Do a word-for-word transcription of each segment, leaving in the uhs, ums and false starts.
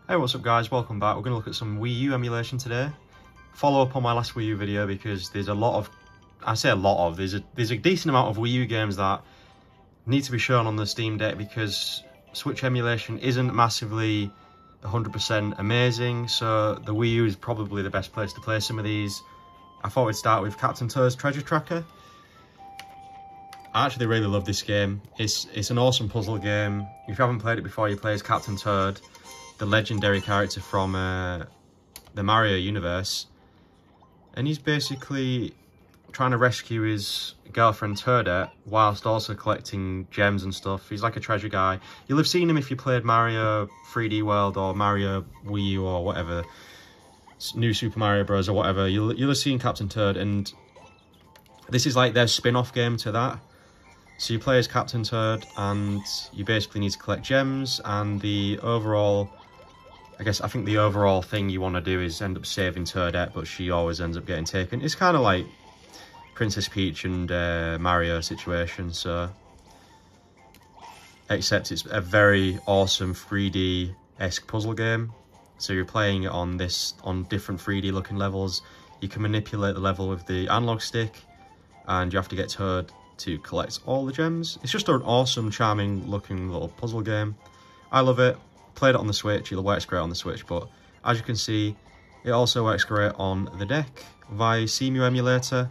Hey, what's up guys, welcome back. We're going to look at some Wii U emulation today. Follow up on my last Wii U video because there's a lot of, I say a lot of, there's a, there's a decent amount of Wii U games that need to be shown on the Steam Deck because Switch emulation isn't massively one hundred percent amazing, so the Wii U is probably the best place to play some of these. I thought we'd start with Captain Toad's Treasure Tracker. I actually really love this game. It's, it's an awesome puzzle game. If you haven't played it before, you play as Captain Toad, the legendary character from uh, the Mario universe, and he's basically trying to rescue his girlfriend Toadette whilst also collecting gems and stuff. He's like a treasure guy. You'll have seen him if you played Mario three D World or Mario Wii U or whatever, New Super Mario Bros or whatever. You'll, you'll have seen Captain Toad, and this is like their spin-off game to that. So you play as Captain Toad and you basically need to collect gems, and the overall, I guess, I think the overall thing you want to do is end up saving Toadette, but she always ends up getting taken. It's kind of like Princess Peach and uh, Mario situation, so... Except it's a very awesome three D-esque puzzle game. So you're playing it on this, on different three D looking levels. You can manipulate the level with the analog stick, and you have to get Toad to collect all the gems. It's just an awesome, charming looking little puzzle game. I love it. Played it on the Switch. It works great on the Switch, but as you can see, it also works great on the deck via Cemu emulator.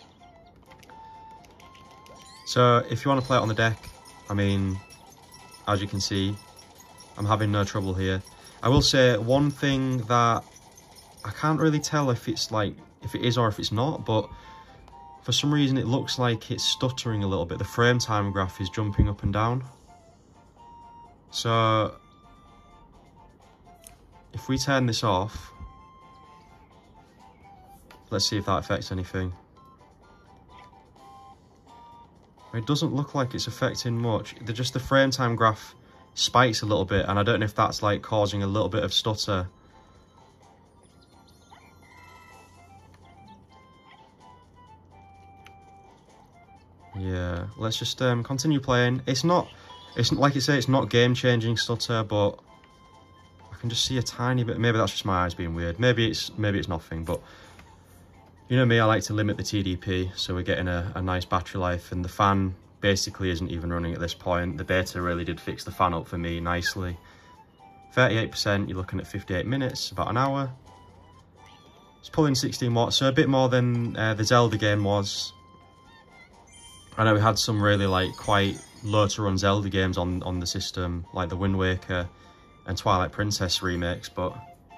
So if you want to play it on the deck, I mean, as you can see, I'm having no trouble here. I will say one thing that I can't really tell if it's like, if it is or if it's not, but for some reason it looks like it's stuttering a little bit. The frame time graph is jumping up and down. So if we turn this off, let's see if that affects anything. It doesn't look like it's affecting much. They're just the frame time graph spikes a little bit, and I don't know if that's like causing a little bit of stutter. Yeah, let's just um, continue playing. It's not, it's like you say, it's not game-changing stutter, but I can just see a tiny bit. Maybe that's just my eyes being weird. Maybe it's maybe it's nothing, but you know me, I like to limit the T D P, so we're getting a, a nice battery life, and the fan basically isn't even running at this point. The beta really did fix the fan up for me nicely. thirty-eight percent, you're looking at fifty-eight minutes, about an hour. It's pulling sixteen watts, so a bit more than uh, the Zelda game was. I know we had some really like quite low to run Zelda games on, on the system, like the Wind Waker and Twilight Princess remakes, but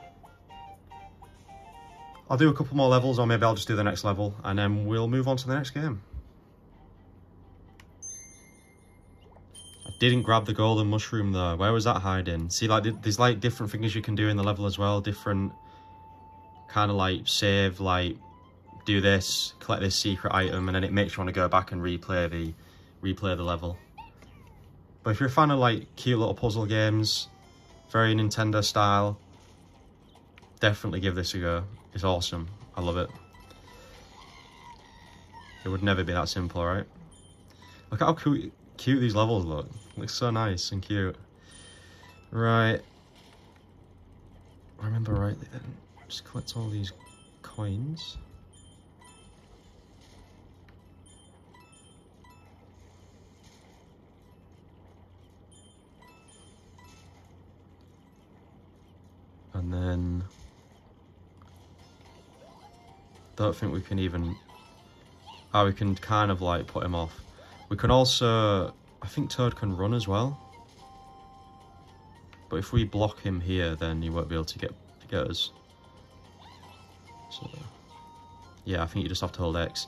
I'll do a couple more levels, or maybe I'll just do the next level, and then we'll move on to the next game. I didn't grab the golden mushroom though. Where was that hiding? See, like there's like different things you can do in the level as well, different kind of like save, like do this, collect this secret item, and then it makes you want to go back and replay the replay the level. But if you're a fan of like cute little puzzle games, very Nintendo style, definitely give this a go. It's awesome. I love it. It would never be that simple, right? Look how cute, cute these levels look. It looks so nice and cute. Right. I remember rightly then. Just collect all these coins. And then don't think we can even, oh, we can kind of like put him off. We can also, I think Toad can run as well, but if we block him here, then he won't be able to get to get us. So yeah, I think you just have to hold X.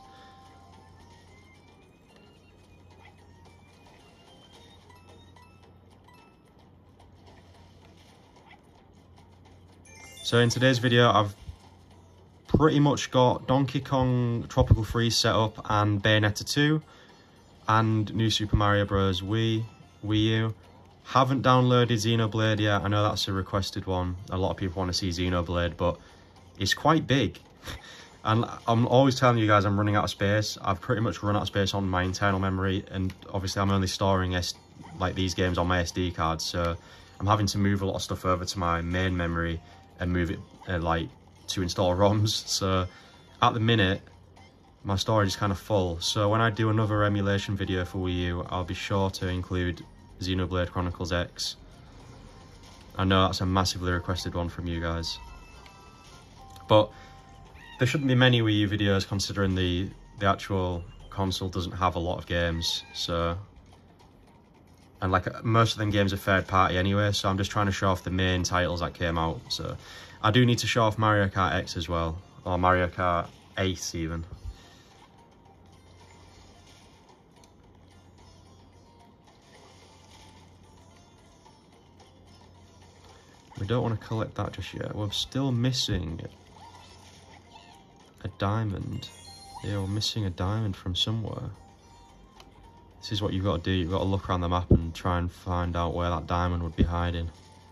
So in today's video, I've pretty much got Donkey Kong Tropical Freeze set up, and Bayonetta two, and New Super Mario Bros. Wii, Wii U. Haven't downloaded Xenoblade yet. I know that's a requested one. A lot of people want to see Xenoblade, but it's quite big. And I'm always telling you guys I'm running out of space. I've pretty much run out of space on my internal memory, and obviously I'm only storing S like these games on my S D card, so I'm having to move a lot of stuff over to my main memory and move it uh, like to install ROMs. So at the minute, my storage is kind of full. So when I do another emulation video for Wii U, I'll be sure to include Xenoblade Chronicles X. I know that's a massively requested one from you guys. But there shouldn't be many Wii U videos considering the, the actual console doesn't have a lot of games. So, and like most of them games are third party anyway, so I'm just trying to show off the main titles that came out. So I do need to show off Mario Kart X as well, or Mario Kart eight even. We don't want to collect that just yet. We're still missing a diamond. Yeah, we're missing a diamond from somewhere. This is what you've got to do. You've got to look around the map and try and find out where that diamond would be hiding.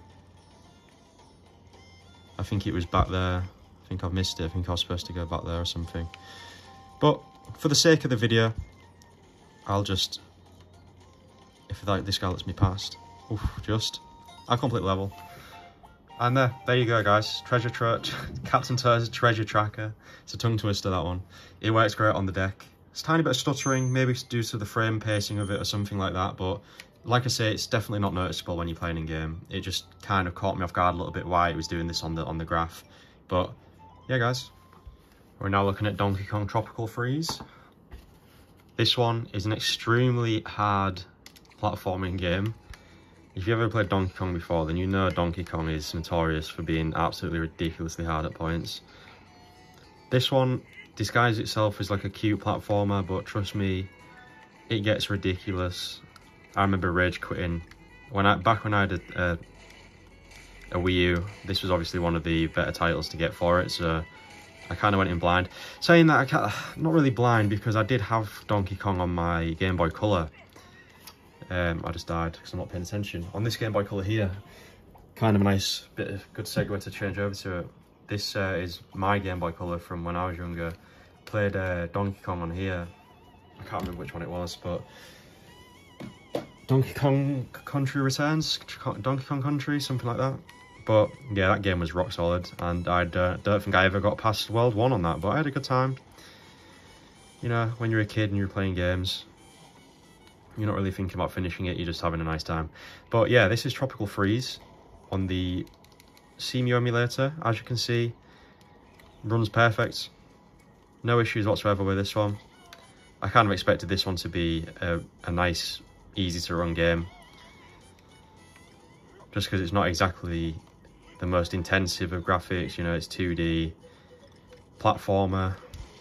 I think it was back there. I think I've missed it. I think I was supposed to go back there or something. But for the sake of the video, I'll just... If like this guy lets me past. Oof, just. I complete level. And there, there you go, guys. Treasure tra Captain Toad's treasure tracker. It's a tongue twister, that one. It works great on the deck. It's a tiny bit of stuttering, maybe it's due to the frame pacing of it or something like that, but like I say, it's definitely not noticeable when you're playing in game. It just kind of caught me off guard a little bit why it was doing this on the on the graph. But yeah, guys, we're now looking at Donkey Kong Tropical Freeze. This one is an extremely hard platforming game. If you've ever played Donkey Kong before, then you know Donkey Kong is notorious for being absolutely ridiculously hard at points. This one disguises itself as like a cute platformer, but trust me, it gets ridiculous. I remember rage quitting when I back when I had a, a, a Wii U. This was obviously one of the better titles to get for it, so I kind of went in blind. Saying that, I can't, not really blind, because I did have Donkey Kong on my Game Boy Color. Um, I just died because I'm not paying attention. On this Game Boy Color here, kind of a nice bit of good segue to change over to it. This uh, is my Game Boy Color from when I was younger. Played uh, Donkey Kong on here. I can't remember which one it was, but Donkey Kong Country Returns, Donkey Kong Country, something like that. But yeah, that game was rock solid, and I don't, don't think I ever got past World One on that, but I had a good time. You know, when you're a kid and you're playing games, you're not really thinking about finishing it, you're just having a nice time. But yeah, this is Tropical Freeze on the C M U emulator. As you can see, runs perfect. No issues whatsoever with this one. I kind of expected this one to be a, a nice, easy to run game. Just because it's not exactly the most intensive of graphics, you know, it's two D, platformer.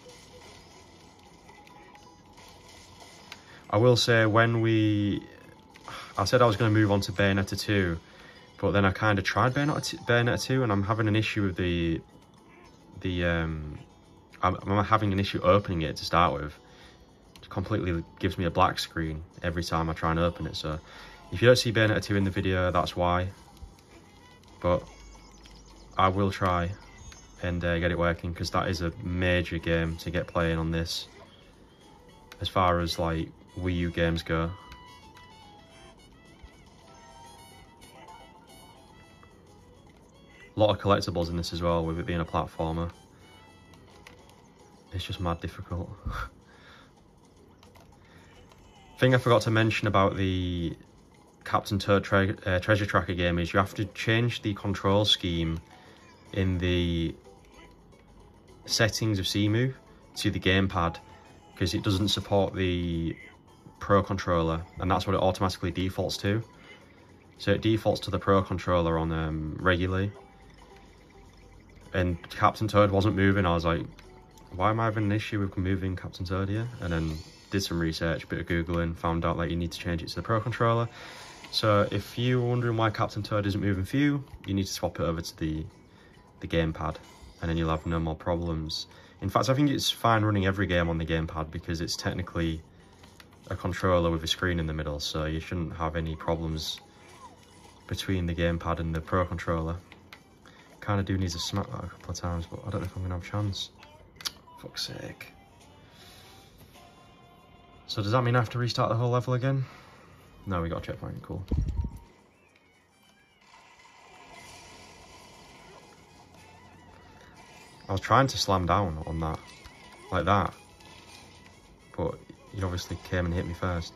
I will say when we, I said I was going to move on to Bayonetta two, but then I kind of tried Bayonetta, Bayonetta two, and I'm having an issue with the, the, um, I'm, I'm having an issue opening it to start with. It completely gives me a black screen every time I try and open it, so if you don't see Bayonetta two in the video, that's why. But I will try and uh, get it working, because that is a major game to get playing on this, as far as like Wii U games go. A lot of collectibles in this as well, with it being a platformer. It's just mad difficult. Thing I forgot to mention about the Captain Toad tre uh, Treasure Tracker game is you have to change the control scheme in the settings of C M U to the gamepad, because it doesn't support the Pro Controller, and that's what it automatically defaults to. So it defaults to the Pro Controller on um, regularly. And Captain Toad wasn't moving. I was like, why am I having an issue with moving Captain Toad here? And then did some research, a bit of Googling, found out that you need to change it to the Pro Controller. So if you're wondering why Captain Toad isn't moving for you, you need to swap it over to the, the gamepad, and then you'll have no more problems. In fact, I think it's fine running every game on the gamepad, because it's technically a controller with a screen in the middle, so you shouldn't have any problems between the gamepad and the Pro Controller. Kind of do need to smack that a couple of times, but I don't know if I'm going to have a chance. Fuck's sake. So does that mean I have to restart the whole level again? No, we got a checkpoint, cool. I was trying to slam down on that, like that, but he obviously came and hit me first.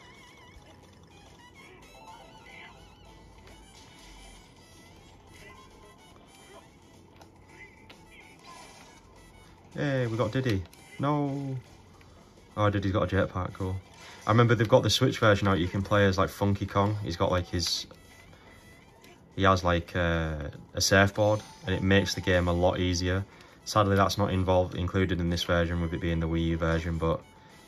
Hey, we got Diddy. No. Oh, Diddy's got a jetpack, cool. I remember they've got the Switch version out, you can play as like Funky Kong. He's got like his... He has like uh, a surfboard, and it makes the game a lot easier. Sadly, that's not involved included in this version, with it being the Wii U version, but...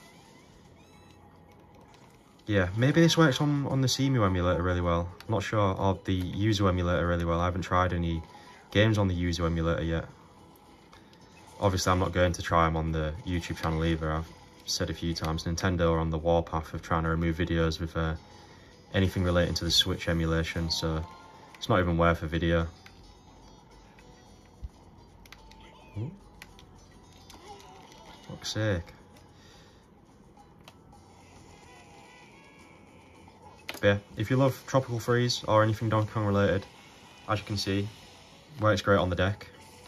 Yeah, maybe this works on, on the Cemu emulator really well. I'm not sure, or the Yuzu emulator really well. I haven't tried any games on the Yuzu emulator yet. Obviously, I'm not going to try them on the YouTube channel either. I've said a few times, Nintendo are on the warpath of trying to remove videos with uh, anything relating to the Switch emulation, so it's not even worth a video. Ooh. Fuck's sake. But yeah, if you love Tropical Freeze or anything Donkey Kong related, as you can see, works great on the deck.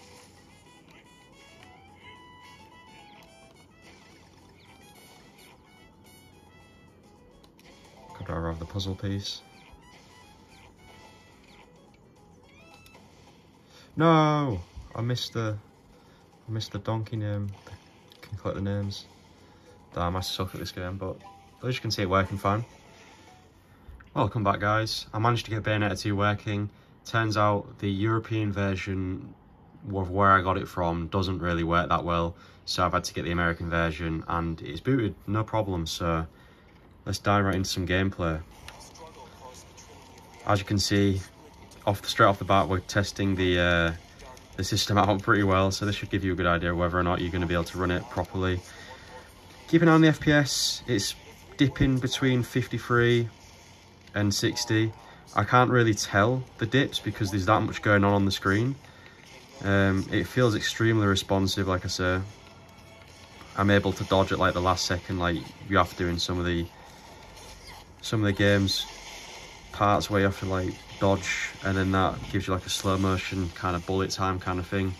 Could rather have the puzzle piece. No! I missed the I missed the donkey name. I can collect the names. Damn, I suck at this game, but as you can see it working fine. Welcome back, guys. I managed to get Bayonetta two working. Turns out the European version of where I got it from doesn't really work that well, so I've had to get the American version, and it's booted no problem. So let's dive right into some gameplay. As you can see, off the, straight off the bat, we're testing the uh, the system out pretty well, so this should give you a good idea of whether or not you're going to be able to run it properly. Keep an eye on the F P S. It's dipping between fifty-three and sixty. I can't really tell the dips because there's that much going on on the screen. Um, it feels extremely responsive, like I say. I'm able to dodge at like the last second, like you have to in some of the some of the games parts where you have to like dodge, and then that gives you like a slow motion kind of bullet time kind of thing.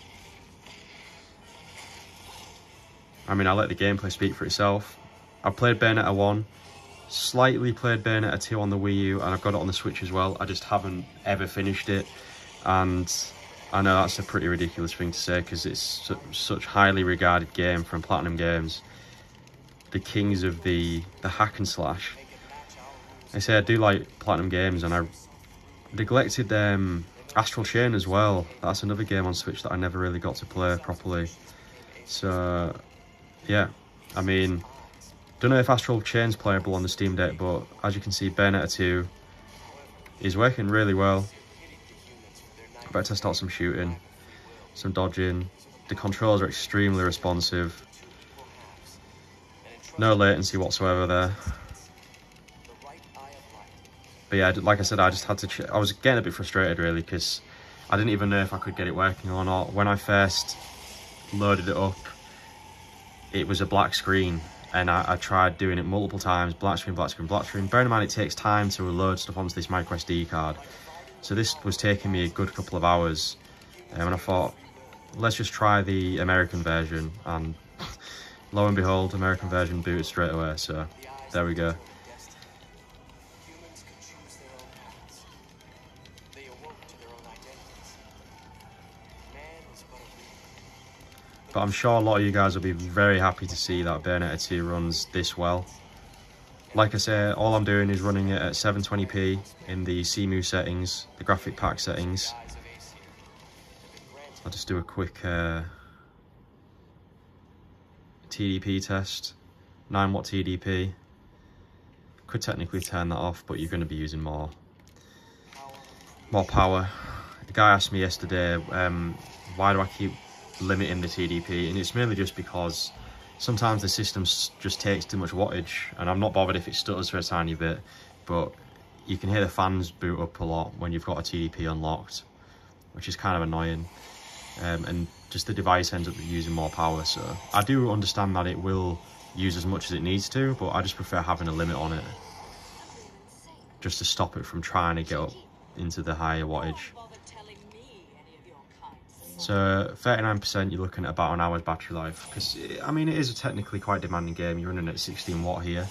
I mean, I let the gameplay speak for itself. I've played Bayonetta one, slightly played Bayonetta two on the Wii U, and I've got it on the Switch as well. I just haven't ever finished it, and I know that's a pretty ridiculous thing to say because it's su such highly regarded game from Platinum Games, the kings of the the hack and slash. I say I do like Platinum Games, and I neglected um, Astral Chain as well. That's another game on Switch that I never really got to play properly. So yeah, I mean, don't know if Astral Chain's playable on the Steam Deck, but as you can see, Bayonetta two is working really well. I better test out some shooting, some dodging. The controls are extremely responsive. No latency whatsoever there. But yeah, like I said, I just had to... Ch I was getting a bit frustrated really because I didn't even know if I could get it working or not. When I first loaded it up, it was a black screen, and I, I tried doing it multiple times. Black screen, black screen, black screen. Bearing in mind it takes time to load stuff onto this micro S D card. So this was taking me a good couple of hours. Um, and I thought, let's just try the American version. And lo and behold, American version booted straight away. So there we go. But I'm sure a lot of you guys will be very happy to see that Bayonetta two runs this well. Like I say, all I'm doing is running it at seven twenty p in the Cemu settings, the graphic pack settings. I'll just do a quick uh, T D P test, nine watt T D P. Could technically turn that off, but you're going to be using more, more power. The guy asked me yesterday, um, why do I keep limiting the T D P, and it's mainly just because sometimes the system just takes too much wattage, and I'm not bothered if it stutters for a tiny bit, but you can hear the fans boot up a lot when you've got a T D P unlocked, which is kind of annoying, um, and just the device ends up using more power. So I do understand that it will use as much as it needs to, but I just prefer having a limit on it just to stop it from trying to get up into the higher wattage. So thirty-nine percent, you're looking at about an hour's battery life. Because, I mean, it is a technically quite demanding game. You're running at sixteen watt here.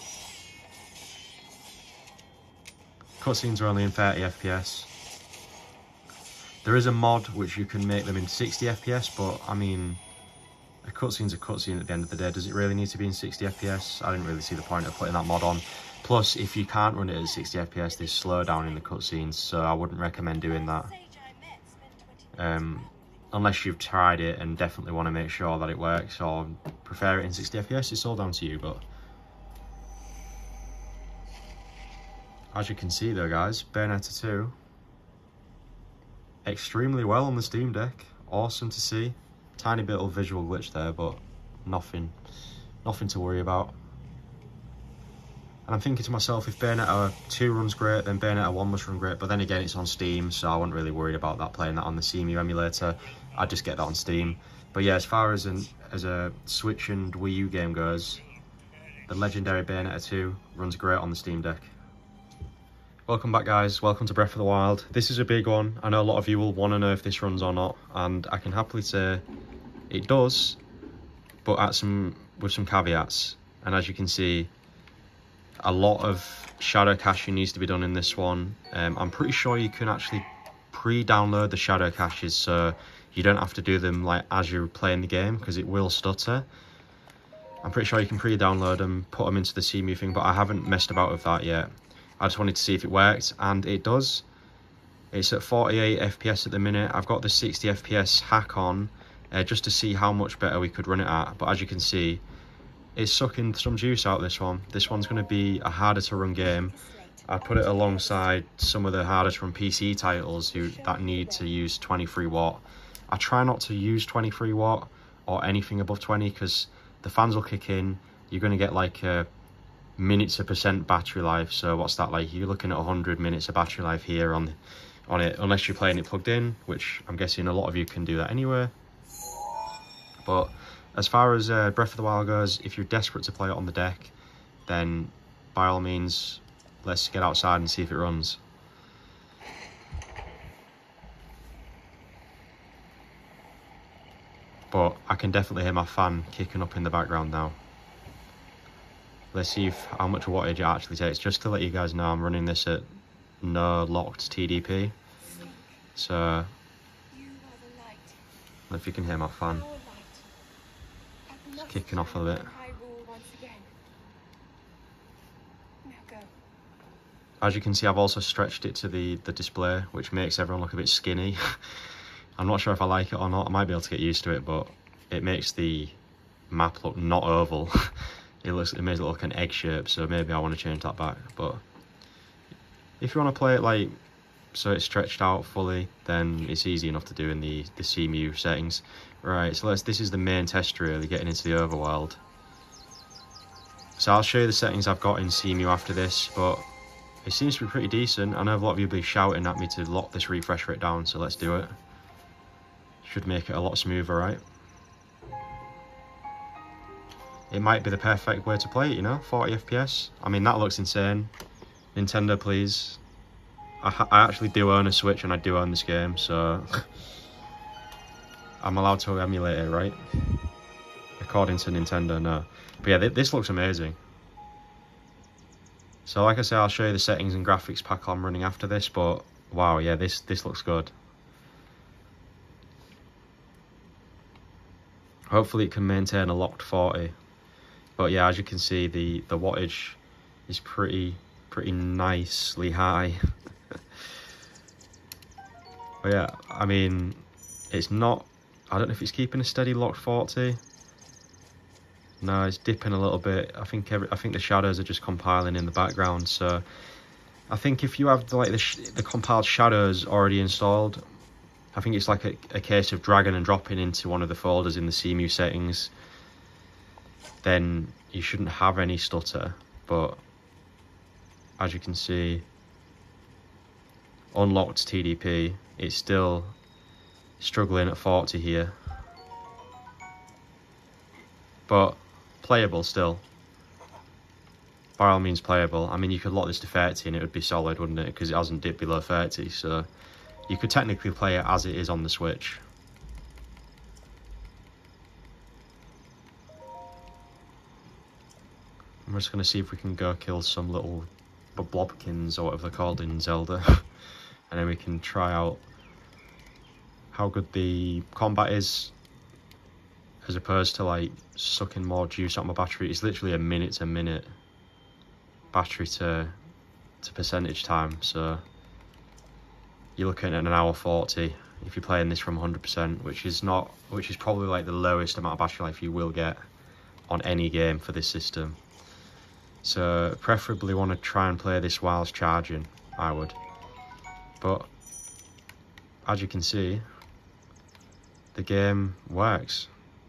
Cutscenes are only in thirty F P S. There is a mod which you can make them in sixty F P S, but, I mean, a cutscene's a cutscene at the end of the day. Does it really need to be in sixty F P S? I didn't really see the point of putting that mod on. Plus, if you can't run it at sixty F P S, there's slowdown in the cutscenes, so I wouldn't recommend doing that. Um, unless you've tried it and definitely want to make sure that it works, or prefer it in sixty F P S, it's all down to you. But as you can see though, guys, Bayonetta two, extremely well on the Steam Deck. Awesome to see. Tiny bit of visual glitch there, but nothing, nothing to worry about. And I'm thinking to myself, if Bayonetta two runs great, then Bayonetta one must run great. But then again, it's on Steam, so I wasn't really worried about that, playing that on the C M U emulator. I'd just get that on Steam. But yeah, as far as an as a Switch and Wii U game goes, the legendary Bayonetta two runs great on the Steam Deck. Welcome back, guys. Welcome to Breath of the Wild. This is a big one. I know a lot of you will want to know if this runs or not, and I can happily say it does, but at some with some caveats. And as you can see, a lot of shadow caching needs to be done in this one. Um, I'm pretty sure you can actually pre-download the shadow caches, so you don't have to do them like as you're playing the game, because it will stutter. I'm pretty sure you can pre-download them, put them into the C M U thing, but I haven't messed about with that yet. I just wanted to see if it worked, and it does. It's at forty-eight F P S at the minute. I've got the sixty F P S hack on, uh, just to see how much better we could run it at. But as you can see, it's sucking some juice out of this one. This one's going to be a harder to run game. I put it alongside some of the harder to run P C titles who that need to use twenty-three watt. I try not to use twenty-three watt or anything above twenty, because the fans will kick in. You're going to get like a minutes of percent battery life. So what's that like? You're looking at one hundred minutes of battery life here on on it, unless you're playing it plugged in, which I'm guessing a lot of you can do that anyway. But as far as uh, Breath of the Wild goes, if you're desperate to play it on the deck, then by all means, let's get outside and see if it runs. But I can definitely hear my fan kicking up in the background now. Let's see if, how much wattage it actually takes. Just to let you guys know, I'm running this at no locked T D P. So, if you can hear my fan, it's kicking off a bit. As you can see, I've also stretched it to the, the display, which makes everyone look a bit skinny. I'm not sure if I like it or not. I might be able to get used to it, but it makes the map look not oval. It looks, it makes it look an egg shape, so maybe I want to change that back. But if you want to play it like so it's stretched out fully, then it's easy enough to do in the the C M U settings. Right, so let's. This is the main test, really, getting into the overworld. So I'll show you the settings I've got in C M U after this, but it seems to be pretty decent. I know a lot of you will be shouting at me to lock this refresh rate down, so let's do it. Should make it a lot smoother, right? It might be the perfect way to play it, you know, forty F P S. I mean, that looks insane. Nintendo, please. I, ha I actually do own a Switch, and I do own this game, so I'm allowed to emulate it, right? According to Nintendo, no. But yeah, th this looks amazing. So like I say, I'll show you the settings and graphics pack I'm running after this, but wow, yeah, this, this looks good. Hopefully it can maintain a locked forty. But yeah, as you can see, the, the wattage is pretty, pretty nicely high. But yeah, I mean, it's not, I don't know if it's keeping a steady locked forty. No, it's dipping a little bit. I think every, I think the shadows are just compiling in the background. So I think if you have like the, sh the compiled shadows already installed, I think it's like a, a case of dragging and dropping into one of the folders in the C M U settings. Then you shouldn't have any stutter. But as you can see, unlocked T D P, it's still struggling at forty here. But playable still. By all means playable. I mean, you could lock this to thirty and it would be solid, wouldn't it? Because it hasn't dipped below thirty, so you could technically play it as it is on the Switch. I'm just going to see if we can go kill some little blobkins or whatever they're called in Zelda. And then we can try out how good the combat is, as opposed to like sucking more juice out of my battery. It's literally a minute to minute battery to to percentage time, so you're looking at an hour forty if you're playing this from one hundred percent, which is not which is probably like the lowest amount of battery life you will get on any game for this system. So preferably want to try and play this whilst charging, I would. But as you can see, the game works.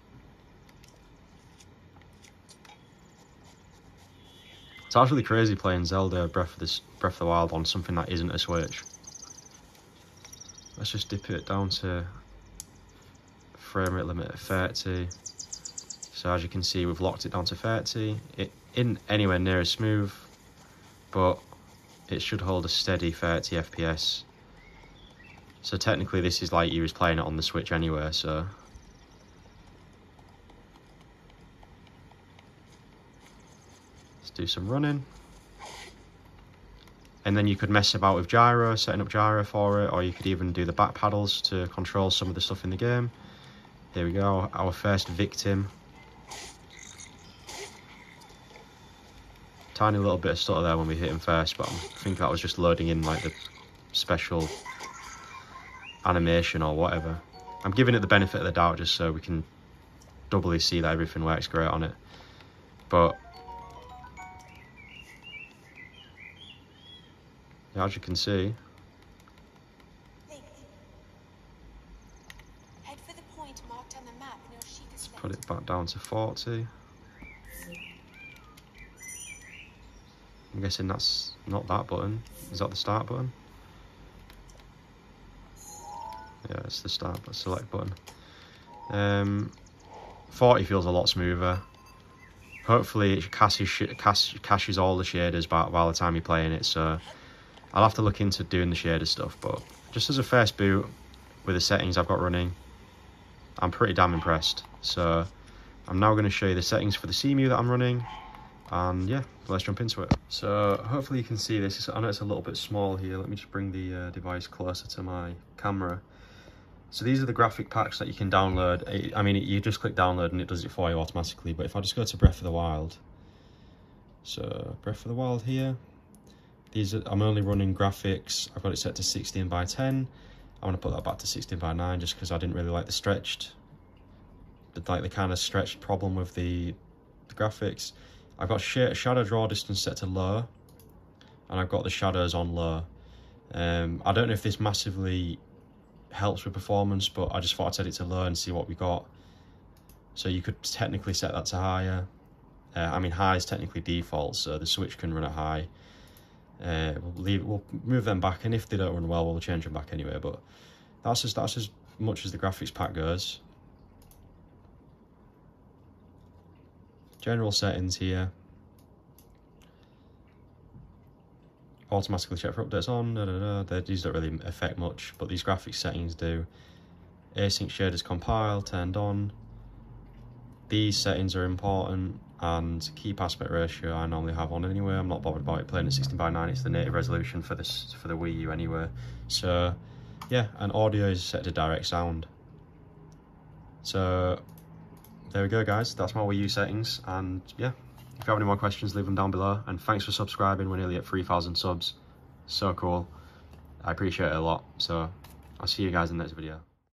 It's actually crazy playing Zelda Breath of, the, Breath of the Wild on something that isn't a Switch. Let's just dip it down to frame rate limit of thirty. So as you can see, we've locked it down to thirty. It isn't anywhere near as smooth, but it should hold a steady thirty F P S. So technically this is like you was playing it on the Switch anyway, so. Let's do some running. And then you could mess about with gyro, setting up gyro for it, or you could even do the back paddles to control some of the stuff in the game. Here we go, our first victim. Tiny little bit of stutter there when we hit him first, but I think that was just loading in like the special animation or whatever. I'm giving it the benefit of the doubt just so we can doubly see that everything works great on it. But yeah, as you can see, head for the point marked on the map near Sheikah's let's put it back down to forty. I'm guessing that's not that button. Is that the start button? Yeah, it's the start but select button. Um, forty feels a lot smoother. Hopefully it caches, caches, caches all the shaders by, by the time you're playing it, so I'll have to look into doing the shader stuff, but just as a first boot with the settings I've got running, I'm pretty damn impressed. So I'm now going to show you the settings for the C M U that I'm running, and yeah, let's jump into it. So hopefully you can see this. I know it's a little bit small here. Let me just bring the uh, device closer to my camera. So these are the graphic packs that you can download. I mean, you just click download and it does it for you automatically, but if I just go to Breath of the Wild, so Breath of the Wild here, these are, I'm only running graphics. I've got it set to sixteen by ten. I want to put that back to sixteen by nine just because I didn't really like the stretched, the, like the kind of stretched problem with the, the graphics. I've got sh shadow draw distance set to low, and I've got the shadows on low. Um, I don't know if this massively helps with performance, but I just thought I'd set it to low and see what we got. So you could technically set that to higher. Uh, I mean, high is technically default, so the Switch can run at high. Uh, we'll leave, we'll move them back, and if they don't run well, we'll change them back anyway. But that's as that's as much as the graphics pack goes. General settings here. Automatically check for updates on. Da, da, da. These don't really affect much, but these graphics settings do. Async shaders compile turned on. These settings are important, and keep aspect ratio I normally have on anyway. I'm not bothered about it playing at sixteen by nine. It's the native resolution for this for the Wii U anyway. So yeah, and audio is set to direct sound. So there we go, guys. That's my Wii U settings, and yeah, if you have any more questions, leave them down below. And thanks for subscribing. We're nearly at three thousand subs. So cool. I appreciate it a lot. So I'll see you guys in the next video.